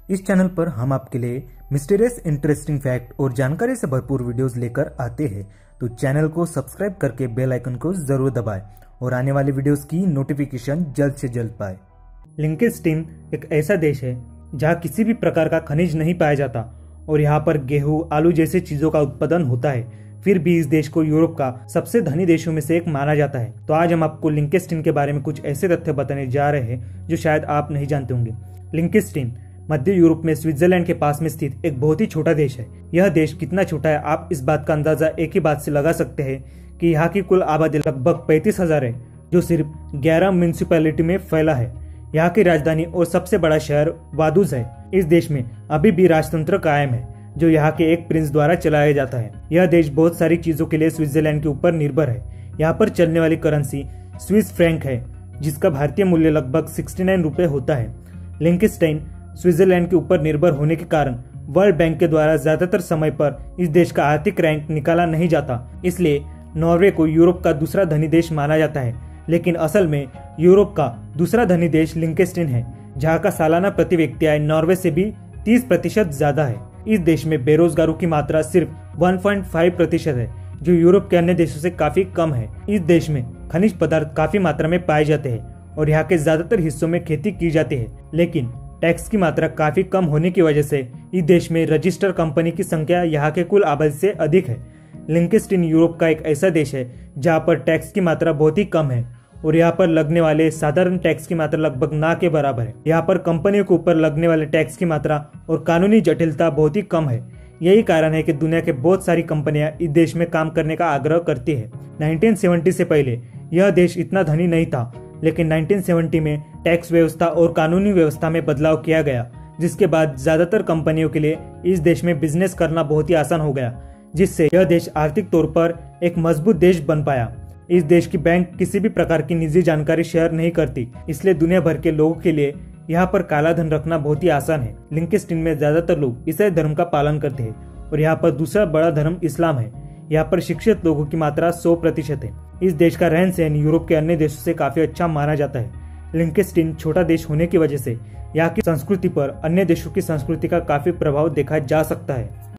इस चैनल पर हम आपके लिए मिस्टीरियस इंटरेस्टिंग फैक्ट और जानकारी से भरपूर वीडियोस लेकर आते हैं। तो चैनल को सब्सक्राइब करके बेल आइकन को जरूर दबाएं और आने वाली वीडियोस की नोटिफिकेशन जल्द से जल्द पाए। लिंकेस्टीन एक ऐसा देश है जहाँ किसी भी प्रकार का खनिज नहीं पाया जाता और यहाँ पर गेहूं, आलू जैसे चीजों का उत्पादन होता है। फिर भी इस देश को यूरोप का सबसे धनी देशों में से एक माना जाता है। तो आज हम आपको लिंकेस्टीन के बारे में कुछ ऐसे तथ्य बताने जा रहे हैं जो शायद आप नहीं जानते होंगे। लिंकेस्टीन मध्य यूरोप में स्विट्जरलैंड के पास में स्थित एक बहुत ही छोटा देश है। यह देश कितना छोटा है आप इस बात का अंदाजा एक ही बात से लगा सकते हैं कि यहाँ की कुल आबादी लगभग 35,000 है, जो सिर्फ 11 म्यूनिसिपैलिटी में फैला है। यहाँ की राजधानी और सबसे बड़ा शहर वादुज है। इस देश में अभी भी राजतंत्र कायम है जो यहाँ के एक प्रिंस द्वारा चलाया जाता है। यह देश बहुत सारी चीजों के लिए स्विट्जरलैंड के ऊपर निर्भर है। यहाँ पर चलने वाली करेंसी स्विस फ्रैंक है, जिसका भारतीय मूल्य लगभग 69 रुपए होता है। लिंकेस्टीन स्विट्जरलैंड के ऊपर निर्भर होने के कारण वर्ल्ड बैंक के द्वारा ज्यादातर समय पर इस देश का आर्थिक रैंक निकाला नहीं जाता, इसलिए नॉर्वे को यूरोप का दूसरा धनी देश माना जाता है। लेकिन असल में यूरोप का दूसरा धनी देश लिंकेस्टीन है, जहाँ का सालाना प्रति व्यक्ति आय नॉर्वे से भी 30% ज्यादा है। इस देश में बेरोजगारों की मात्रा सिर्फ 1.5% है, जो यूरोप के अन्य देशों से काफी कम है। इस देश में खनिज पदार्थ काफी मात्रा में पाए जाते हैं और यहाँ के ज्यादातर हिस्सों में खेती की जाती है। लेकिन टैक्स की मात्रा काफी कम होने की वजह से इस देश में रजिस्टर कंपनी की संख्या यहाँ के कुल आबादी से अधिक है। लिंकेस्टीन यूरोप का एक ऐसा देश है जहाँ पर टैक्स की मात्रा बहुत ही कम है और यहाँ पर लगने वाले साधारण टैक्स की मात्रा लगभग ना के बराबर है। यहाँ पर कंपनियों के ऊपर लगने वाले टैक्स की मात्रा और कानूनी जटिलता बहुत ही कम है। यही कारण है कि दुनिया के बहुत सारी कंपनियां इस देश में काम करने का आग्रह करती है। 1970 से पहले यह देश इतना धनी नहीं था, लेकिन 1970 में टैक्स व्यवस्था और कानूनी व्यवस्था में बदलाव किया गया, जिसके बाद ज्यादातर कंपनियों के लिए इस देश में बिजनेस करना बहुत ही आसान हो गया, जिससे यह देश आर्थिक तौर पर एक मजबूत देश बन पाया। इस देश की बैंक किसी भी प्रकार की निजी जानकारी शेयर नहीं करती, इसलिए दुनिया भर के लोगों के लिए यहाँ पर काला धन रखना बहुत ही आसान है। लिंकेस्टीन में ज्यादातर लोग ईसाई धर्म का पालन करते हैं और यहाँ पर दूसरा बड़ा धर्म इस्लाम है। यहाँ पर शिक्षित लोगों की मात्रा 100% है। इस देश का रहन सहन यूरोप के अन्य देशों से काफी अच्छा माना जाता है। लिंकेस्टीन छोटा देश होने की वजह से यहाँ की संस्कृति पर अन्य देशों की संस्कृति का काफी प्रभाव देखा जा सकता है।